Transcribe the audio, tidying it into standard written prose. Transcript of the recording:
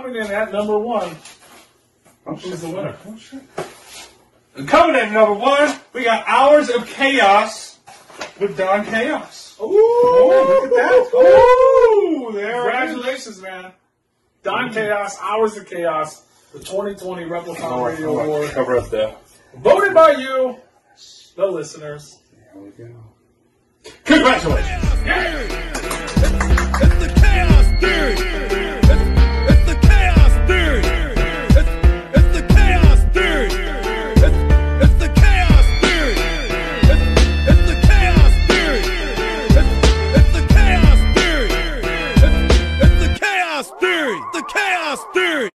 coming in at number 1. Who's the winner? Oh, shit. And coming in at number 1, we got Hours of Chaos with Don Chaos. Ooh, look at that. Ooh, there. Congratulations, man. Don Chaos, Hours of Chaos, the 2020 Replica Radio Award. Cover up there. Voted by you, the listeners. There we go. Congratulations. It's the chaos theory. It's the chaos theory. It's the chaos theory. It's the chaos theory. It's the chaos theory. It's the chaos theory. It's the chaos theory. The chaos theory.